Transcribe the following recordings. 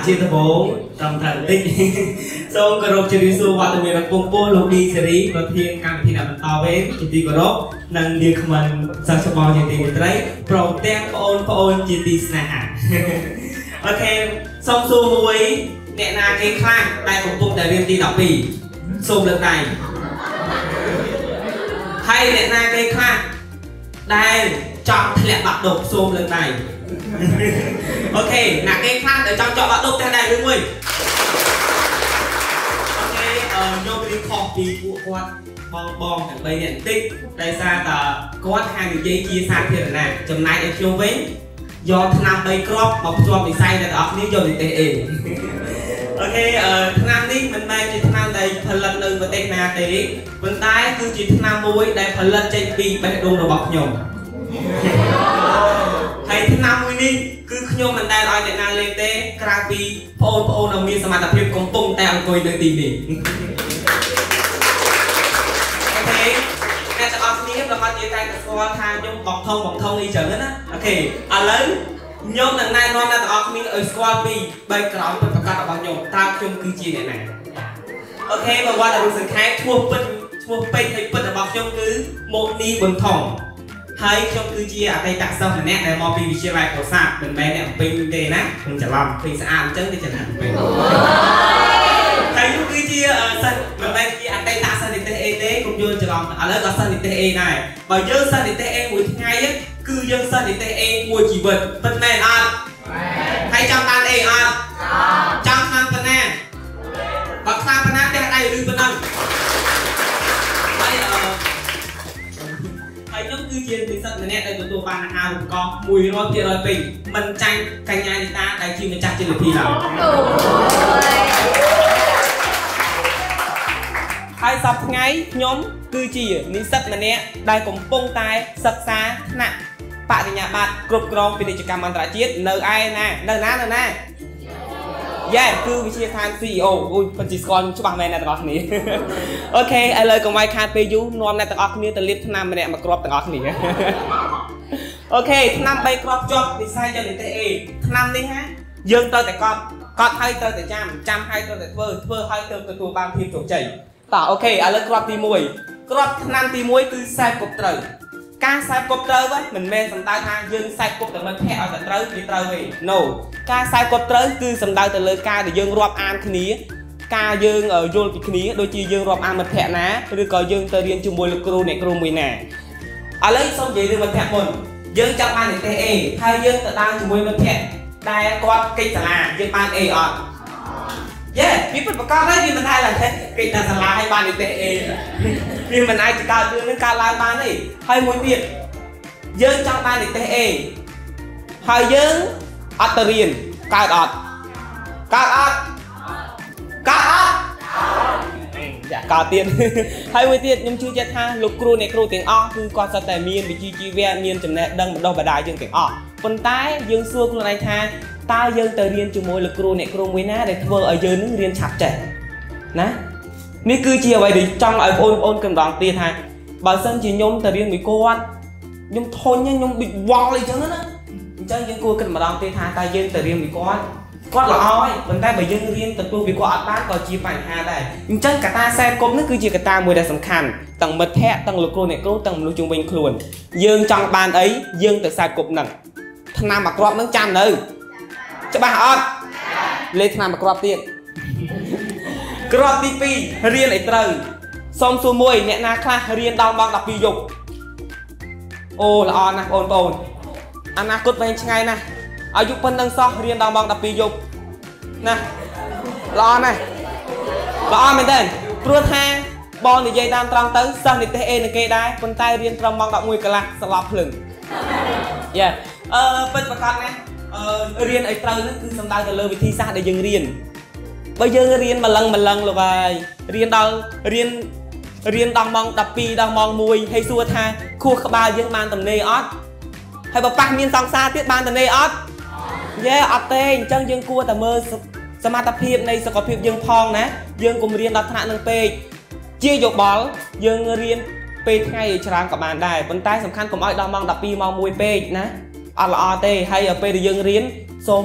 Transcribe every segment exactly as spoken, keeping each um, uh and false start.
ជាដំបូងតាមថាបន្តិចសូមគោរពជម្រាបសួរវត្តមានរបស់ពងពោះលោកឌីសេរីប្រធានកម្មវិធីអ្នកបន្តវេនជាទីគោរពនិងនាងខ្មិនសិស្សច្បងជាទីមេត្រីព្រមទាំងបងប្អូនជាទីស្នេហាអូខេសូមសួរមួយអ្នកណាគេខ្លះដែលកំពុងតែរៀនទីដប់ពីរសូមលើកដៃហើយអ្នកណាគេខ្លះដែលចង់ធ្លាក់បាក់ដប់សូមលើកដៃអូខេអ្នកគេខ្លះដែលចង់ចောက်បាក់ដប់តែដែរឬមួយអូខេអឺខ្ញុំរៀនខុសពីពួកគាត់បងបងទាំងបីនាក់បន្តិចដោយសារតែគាត់ហានិយាយជាសាធារណៈចំណែកឲ្យខ្ញុំវិញយកឆ្នាំបីគ្រាប់មកភ្ជាប់វិស័យអ្នកទាំងអស់គ្នាយកនិទេសអេអូខេអឺឆ្នាំនេះមិនមែនជាឆ្នាំដែលផលិតនៅប្រទេសណាទេប៉ុន្តែគឺជាឆ្នាំមួយដែលផលិតចេញពីបេះដូងរបស់ខ្ញុំហើយឆ្នាំមួយនេះគឺខ្ញុំមិនដែលឲ្យអ្នកណាលេងទេក្រៅពីបងប្អូនដែលមានសមត្ថភាពកំពុងតែអង្គុយនៅទីនេះអូខេអ្នកទាំងអស់គ្នាប្រហែលជាតែស្គាល់ថាខ្ញុំបងថងបងថងអីចឹងណាអូខេឥឡូវខ្ញុំនឹងណែនាំអ្នកទាំងអស់គ្នាឲ្យស្គាល់ពី background ពិតប្រាកដរបស់ខ្ញុំតើខ្ញុំគឺជាអ្នកណាអូខេបើវត្តរូបសង្ខេបឈ្មោះពិតឈ្មោះពេជ្រហើយពិតរបស់ខ្ញុំគឺម៉ូនីប៊ុនថងហើយខ្ញុំគឺជាអតីតសិស្សម្នាក់ដែលមកពីវិទ្យាល័យកោសាប់មិនមែនអ្នកពេញទេណាខ្ញុំច្រឡំពេញស្អាតអញ្ចឹងទៅចំណាំពេញហើយខ្ញុំគឺជាសិស្សមិនមែនជាអតីតសិស្សនិទេសអេទេខ្ញុំយល់ច្រឡំឥឡូវក៏សិស្សនិទេសអេដែរបើយើងសិស្សនិទេសអេមួយថ្ងៃគឺយើងសិស្សនិទេសអេមួយជីវិតពិតមែនអត់ហើយចង់បានអេអត់ចង់ខាងប៉ុណ្ណាបើខ្លាំងប៉ុណ្ណាតែដៃឬប៉ុណ្ណឹងហើយអឺហើយខ្ញុំគឺជានិស្សិតម្នាក់ដែលទទួលបានអាហារូបករណ៍មួយរយភាគរយពេញមិនចាញ់កញ្ញានីតាដែលជាម្ចាស់ជលធីឡើយហើយសប្តាហ៍ថ្ងៃខ្ញុំគឺជានិស្សិតម្នាក់ដែលកំពុងតែសិក្សាថ្នាក់បរិញ្ញាបត្រគ្រប់គ្រងពាណិជ្ជកម្មអន្តរជាតិនៅឯណានៅណានៅណាយ៉ែគឺវិទ្យាស្ថាន C E O អូយពិតជាស្គាល់ច្បាស់មែនអ្នកទាំងអស់គ្នាអូខេឥឡូវកុំឲ្យខាតពេលយូរនាំអ្នកទាំងអស់គ្នាទៅលាបថ្នាំម្នាក់មួយគ្រាប់ទាំងអស់គ្នាអូខេថ្នាំបីគ្រាប់ជាប់វិស័យចលនាទេសអេថ្នាំនេះណាយើងត្រូវតែកត់កត់ហើយត្រូវតែចាំចាំហើយត្រូវតែធ្វើធ្វើហើយត្រូវទទួលបានភាពជោគជ័យតោះអូខេឥឡូវគ្រាប់ទីមួយគ្រាប់ថ្នាំទីមួយគឺខ្សែគប់ត្រូវការខ្សែគប់ត្រូវមិនមែនសំដៅថាយើងខ្សែគប់តែមិនភ័ក្រឲ្យតែត្រូវវាត្រូវទេ No ការខ្សែគប់ត្រូវគឺសំដៅទៅលើការដែលយើងរាប់អានគ្នាការយើងយល់ពីគ្នាដូចជាយើងរាប់អានមិត្តភ័ក្តិណាឬក៏យើងទៅរៀនជាមួយលោកគ្រូអ្នកគ្រូមួយណាឥឡូវសូមនិយាយរឿងមិត្តភ័ក្តិមុនយើងចង់បាននិទេសអេហើយយើងទៅដើរជាមួយមិត្តភ័ក្តិដែលគាត់កិច្ចសាលាយើងបានអេអត់យេវាពិតប្រកបហើយវាមិនដែលឡើយទេកិច្ចតែសាលាឲ្យបាននិទេសអេវាមិនអាចកើតរឿងនឹងកើតឡើងបានទេហើយមួយទៀតយើងចង់បាននិទេសអេហើយយើងអត់ទៅរៀនកើតអត់កើតអត់កើតអត់យ៉ាកើតទៀតហើយមួយទៀតខ្ញុំជឿជាក់ថាលោកគ្រូអ្នកគ្រូទាំងអស់គឺគាត់សុទ្ធតែមានវិជ្ជាជីវៈមានចំណេះដឹងបណ្ដុះបណ្ដាលយើងទាំងអស់ប៉ុន្តែយើងសួរខ្លួនឯងថាតើយើងទៅរៀនជាមួយលោកគ្រូអ្នកគ្រូមួយណាដែលធ្វើឲ្យយើងនឹងរៀនឆាប់ចេះណានេះគឺជាអ្វីដែលចង់ឲ្យបងប្អូនកំដងទៀតថាបើសិនជាខ្ញុំទៅរៀនមួយគាត់ខ្ញុំធុញខ្ញុំបិទវល់អីចឹងណាអញ្ចឹងយើងគួរគិតម្ដងទៀតថាតើយើងទៅរៀនមួយគាត់គាត់ល្អហើយប៉ុន្តែបើយើងរៀនទទួលពីគាត់អត់បានក៏ជាបញ្ហាដែរអញ្ចឹងកត្តាខ្សែគប់នេះគឺជាកត្តាមួយដែលសំខាន់ទាំងមិត្តភ័ក្តិទាំងលោកគ្រូអ្នកគ្រូទាំងមនុស្សជុំវិញខ្លួនយើងចង់បានអីយើងទៅខ្សែគប់នឹងថ្នាំមួយគ្រាប់នឹងចាំនៅច្បាស់អត់លេខថ្នាំមួយគ្រាប់ទៀតគ្រាប់ទីពីររៀនឲ្យត្រូវសូមសួរមួយអ្នកណាខ្លះរៀនដល់ម៉ោងដប់ពីរយប់អូល្អណាស់បងប្អូនអនាគតវែងឆ្ងាយណាស់អាយុប៉ុណ្ណឹងសោះរៀនដល់ម៉ោងដប់ពីរយប់ណាល្អណាស់ល្អមែនទេព្រោះថាបងនិយាយតាមត្រង់ទៅសិស្សនិទេសអេនឹងគេដែរប៉ុន្តែរៀនត្រឹមម៉ោងដប់មួយកន្លះស្លាប់ភ្លឹងយេអឺពិតប្រាកដណាស់អឺរៀនឲ្យត្រូវនោះគឺសំដៅទៅលើវិធីសាស្ត្រដែលយើងរៀនបើយើងរៀនម្លឹងម្លឹងលោកហើយរៀនដល់រៀនរៀនដល់ម៉ោងដប់ពីរដល់ម៉ោងមួយហើយសួរថាខួរក្បាលយើងបានទំនេរអត់ហើយបើប៉ះមានសង្សារទៀតបានទំនេរអត់យេអត់ទេអញ្ចឹងយើងគួរតែមើលសមត្ថភាពនៃសុខភាពយើងផងណាយើងកុំរៀនដល់ថ្នាក់នឹងពេកជាយោបល់យើងរៀនពេលថ្ងៃឲ្យច្រើនក៏បានដែរប៉ុន្តែសំខាន់កុំឲ្យដល់ម៉ោងដប់ពីរម៉ោងមួយពេកណាអត់ល្អទេហើយពេលដែលយើងរៀនសូម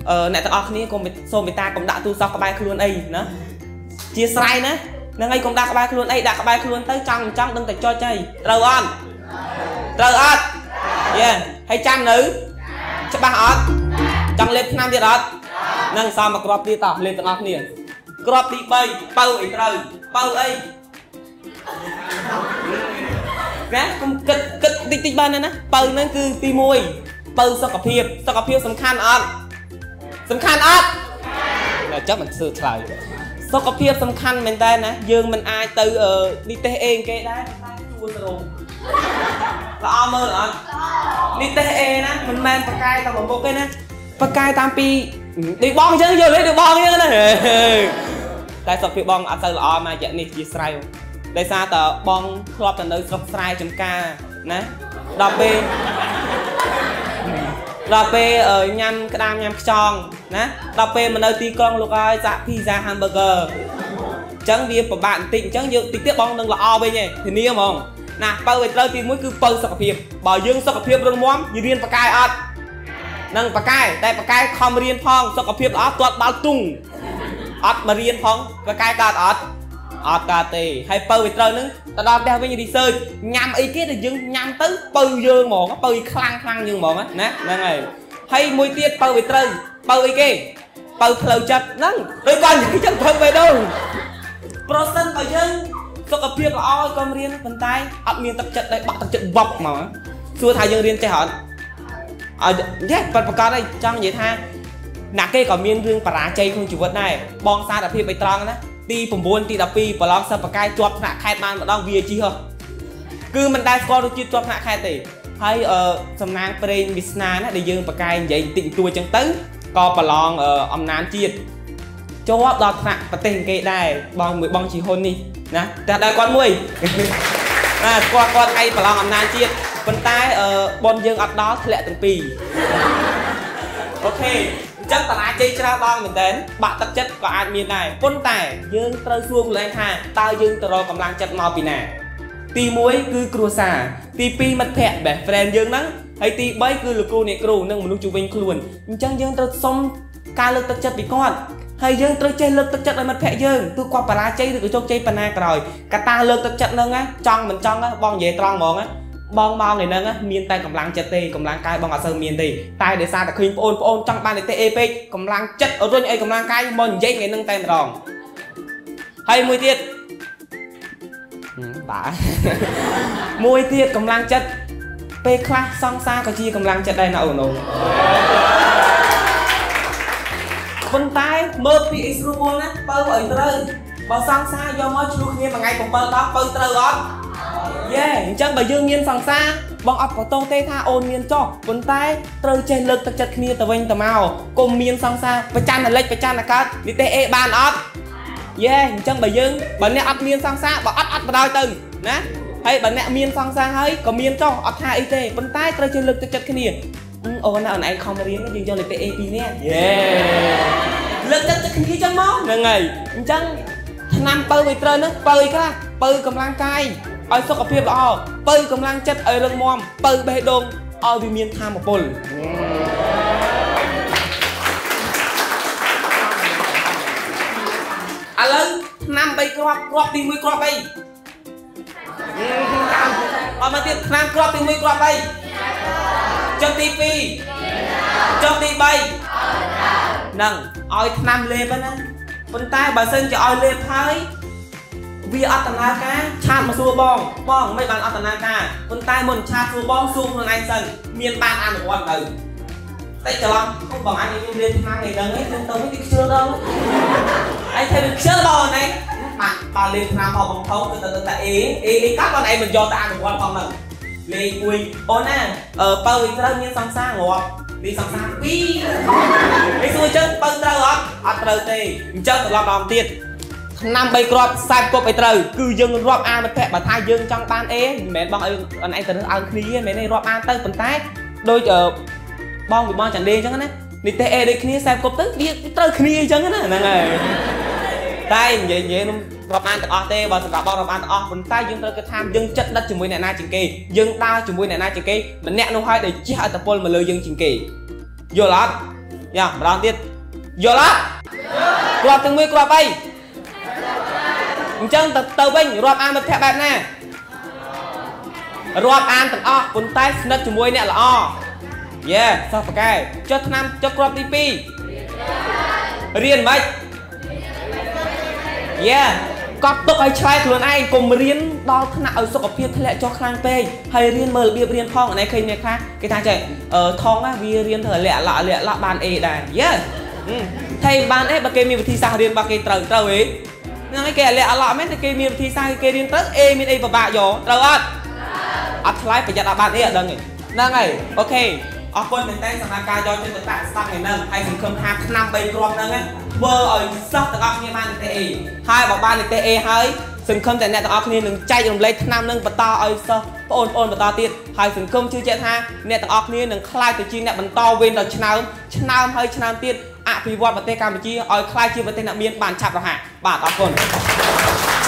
អ្នកទាំងអស់គ្នាកុំសូមមេត្តាកុំដាក់ទូរស័ព្ទក្បែរខ្លួនអីណាជាស្រ័យណាហ្នឹងហើយកុំដាក់ក្បែរខ្លួនអីដាក់ក្បែរខ្លួនទៅចង់ចង់ដឹងតែចុចហើយត្រូវអត់ត្រូវអត់យេហើយចាំនៅច្បាស់អត់ចង់លេបឆ្នាំទៀតអត់នឹងសមមកគ្រាប់ទៀតតោះលេបទាំងអស់គ្នាគ្រាប់ទី3បើអីត្រូវបើអីណាកុំគិតគិតតិចតិចបានណាបើហ្នឹងគឺទី1បើសុខភាពសុខភាពសំខាន់អត់សំខាន់អត់ចាំមិនសើឆ្លើយសុខភាពសំខាន់មែនតើណាយើងមិនអាចទៅនិទេសអេគេដែរតែជួលទៅរោងល្អមើលអត់និទេសអេណាមិនមែនបកាយតាមមុខទេណាបកាយតាមពីដូចបងអញ្ចឹងយល់ទេដូចបងអញ្ចឹងណាតែសុខភាពបងអត់ទៅល្អមករយៈនេះជាស្រ័យដោយសារតើបងធ្លាប់ទៅនៅស្រុកស្រែចំការណាដល់ពេលដល់ពេលញ៉ាំក្តាមញ៉ាំខ្យងណាដល់ពេលមកនៅទីក្រុងលោកហើយសាក់ pizza hamburger អញ្ចឹងវាពិបាកបន្តិចអញ្ចឹងយើងតិចទៀតបងនឹងល្អវិញឯងធានាហ្មងណាបើឲ្យត្រូវទី1គឺបើសុខភាពបើយើងសុខភាពរឹងមាំយើងរៀនបកាយអត់នឹងបកាយតែបកាយខំរៀនផងសុខភាពល្អទាត់ដល់ទុងអត់មករៀនផងបកាយកើតអត់អត់កើតទេហើយបើឲ្យត្រូវនឹងទៅដល់ផ្ទះវិញ research ញ៉ាំអីគេដែលយើងញ៉ាំទៅបើយើងហ្មងបើខ្លាំងខ្លាំងយើងហ្មងណាហ្នឹងហើយហើយមួយទៀតបើឲ្យត្រូវបើអីគេបើផ្លូវចិត្តហ្នឹងដូចគាត់និយាយចឹងធ្វើបេះដូងប្រសិនបើយើងសុខភាពល្អឲ្យកុំរៀនប៉ុន្តែអត់មានទឹកចិត្តដែរបាក់ទឹកចិត្តវប់មកសួរថាយើងរៀនចេះអត់អត់ចេះប៉ិតប្រកាសហើយចង់និយាយថាណាគេក៏មានរឿងបរាជ័យក្នុងជីវិតដែរបងសារភាពបៃត្រង់ណាទី9ទី12ប្រឡងសិស្សបកាយជាប់ថ្នាក់ខេត្តបានម្ដងវាជីហ៎គឺមិនដែលស្គាល់រសជាតិជាប់ថ្នាក់ខេត្តទេហើយអឺសំណាងប្រេងវាសនាណាដែលយើងបកាយនិយាយតិចតួចចឹងទៅក៏ប្រឡងអំណាចជាតិជាប់ដល់ថ្នាក់ប្រទេសគេដែរបងមួយបងជីហ៊ុននេះណាតែដល់គាត់មួយណាស្គាល់គាត់ឯងប្រឡងអំណាចជាតិប៉ុន្តែអឺប៉ុនយើងអត់ដល់ធ្លាក់ទាំងពីរអូខេអញ្ចឹងតារាជ័យច្រើនបងមែនតើបាក់ទឹកចិត្តក៏អាចមានដែរប៉ុន្តែយើងត្រូវសួរខ្លួនឯងថាតើយើងទៅរកកម្លាំងចិត្តមកពីណាទី1គឺគ្រួសារទី2មិត្តភ័ក្តិ best friend យើងហ្នឹងហើយទី3គឺលោកគ្រូអ្នកគ្រូនិងមនុស្សជំនាញខ្លួនអញ្ចឹងយើងត្រូវសុំការលើកទឹកចិត្តពីគាត់ហើយយើងត្រូវចេះលើកទឹកចិត្តឲ្យមិត្តភ័ក្តិយើងទោះគាត់បរាជ័យឬក៏ជោគជ័យប៉ុណ្ណាក្រោយកត្តាលើកទឹកចិត្តហ្នឹងណាចង់មិនចង់បងនិយាយត្រង់ហ្មងណាបងមកថ្ងៃហ្នឹងមានតែកម្លាំងចិត្តទេកម្លាំងកាយបងអត់សូវមានទេតែដោយសារតែឃើញបងប្អូនចង់បានតែអេពេកកម្លាំងចិត្តរុញឲ្យកម្លាំងកាយមកនិយាយថ្ងៃហ្នឹងតែម្ដងហើយមួយទៀតបាទមួយទៀតកម្លាំងចិត្តពេលខ្លះសង្សារក៏ជាកម្លាំងចិត្តដែរណាអូនអូនប៉ុន្តែមើលពីអ៊ីស្រូវណាបើឲ្យត្រូវបើសង្សារយកមកឆ្លុះគ្នាមួយថ្ងៃ7 10បើត្រូវអត់យេអញ្ចឹងបើយើងមានសង្សារបងអត់ប្រទោសទេថាអូនមានចោះប៉ុន្តែត្រូវចេះលើកទឹកចិត្តគ្នាទៅវិញទៅមកកុំមានសង្សារប្រច័ណ្ឌអាលិចប្រច័ណ្ឌអាកើតនិទេសអេបានអត់យេអញ្ចឹងបើយើងបើអ្នកអត់មានសង្សារបើអត់អត់បដ ாய் ទៅណាហើយបើអ្នកមានសង្សារហើយក៏មានចោះអត់ថាអីទេប៉ុន្តែត្រូវចេះលើកទឹកចិត្តគ្នាអូនណាអូនឯងខំរៀនយើងយកលេខអេពីរនាក់យេលើកទឹកចិត្តគ្នាចឹងមកហ្នឹងហើយអញ្ចឹងឆ្នាំបើឲ្យត្រូវហ្នឹងបើអីខ្លះបើកម្លាំងកាយឲ្យសុខភាពល្អបើកម្លាំងចិត្តឲ្យរឹងមាំបើបេះដូងឲ្យវាមានថាមពលឥឡូវឆ្នាំបីគ្រាប់គ្រាប់ទី1គ្រាប់អីអត់មកទៀតឆ្នាំគ្រាប់ទី1គ្រាប់អីចុះទី2ចុះទី3ហ្នឹងឲ្យឆ្នាំលេបណាប៉ុន្តែបើសិនជាឲ្យលេបហើយវាអត់ដំណើរការឆាតមកសួរបងបងមិនបានអត់ដំណើរការប៉ុន្តែមុនឆាតសួរបងសួរខ្លួនឯងសិនមានបានអនុវត្តទៅតែច្រឡំបងអញខ្ញុំរៀនឆ្នាំឯដឹងឯងទៅទៅខ្ជិលដល់ឯងធ្វើខ្ជិលបងឯងបាទបើលេងឆ្នាំផងបងថោគឺទៅតែអេអេអេកាត់បងឯងមិនយកទៅអនុវត្តផងហ្នឹងលេងមួយអូនណាអឺបើវិញត្រូវមានសង្សារងាប់មានសង្សារពីរឯងសួរចឹងបើត្រូវអត់អត់ត្រូវទេអញ្ចឹងត្រឡប់ដល់ទៀតឆ្នាំ3គ្រាប់ខ្សែគប់ឲ្យត្រូវគឺយើងរាប់អានមិត្តភ័ក្តិបើថាយើងចង់បានអេមិនមែនបងឲ្យអនឯងទៅរើសអើងគ្នាទេមិនមែនទេរាប់អានទៅប៉ុន្តែដូចបងពីបងចាន់ដេអញ្ចឹងណានិទេសអេដូចគ្នាខ្សែគប់ទៅវាត្រូវគ្នាអញ្ចឹងណាហ្នឹងហើយតែនិយាយនិយាយខ្ញុំរាប់អានទាំងអស់ទេបើសម្រាប់បងរាប់អានទាំងអស់ប៉ុន្តែយើងត្រូវគិតថាយើងចិត្តដិតជាមួយអ្នកណាជាងគេយើងដើរជាមួយអ្នកណាជាងគេម្នាក់នោះហើយដែលជះឥទ្ធិពលមកលើយើងជាងគេយល់អត់យ៉ាម្ដងទៀតយល់អត់គ្រាប់ទាំងមួយគ្រាប់អីអញ្ចឹងទៅទៅវិញរាប់អានមិត្តភក្តិបែបណារាប់អានទាំងអស់ប៉ុន្តែស្និទ្ធជាមួយអ្នកល្អយេសិស្សប៉ាកែចុះឆ្នាំចុះគ្រាប់ទីពីររៀនមិនយេកត់ទុកឲ្យឆ្លើយខ្លួនឯងកុំរៀនដល់ថ្នាក់ឲ្យសុខភាពធ្លាក់ចុះខ្លាំងពេកហើយរៀនមើលរបៀបរៀនផងអានេះឃើញអ្នកខ្លះគេថាចេះអឺថងណាវារៀនធ្វើលាក់លាក់លាក់លាក់បានអេដែរយេថៃបានអេបើគេមានវិធីសាស្ត្ររៀនរបស់គេត្រូវត្រូវអីហ្នឹងឯងគេលាក់លាក់មែនតែគេមានវិធីសាស្ត្រគេរៀនត្រូវអេមានអីពិបាកយកត្រូវអត់អត់ឆ្លើយប្រយ័ត្នអត់បានអីអត់ដឹងទេហ្នឹងហើយអូខេអរគុណមែនតើសម្រាប់ការយកចិត្តទុកដាក់ស្ដាប់ថ្ងៃហ្នឹងហើយសង្ឃឹមថាឆ្នាំបីគ្រាប់ហ្នឹងធ្វើឲ្យសិស្សទាំងអស់គ្នាបាននិទេសអេហើយបើបាននិទេសអេហើយសង្ឃឹមតែអ្នកទាំងអស់គ្នានឹងចែករំលែកឆ្នាំហ្នឹងបន្តឲ្យសិស្សបងប្អូនបន្តទៀតហើយសង្ឃឹមជឿជាក់ថាអ្នកទាំងអស់គ្នានឹងក្លាយទៅជាអ្នកបន្តវេនដល់ឆ្នាំឆ្នាំហើយឆ្នាំទៀតអភិវឌ្ឍប្រទេសកម្ពុជាឲ្យក្លាយជាប្រទេសអ្នកមានបានឆាប់រហ័សបាទអរគុណ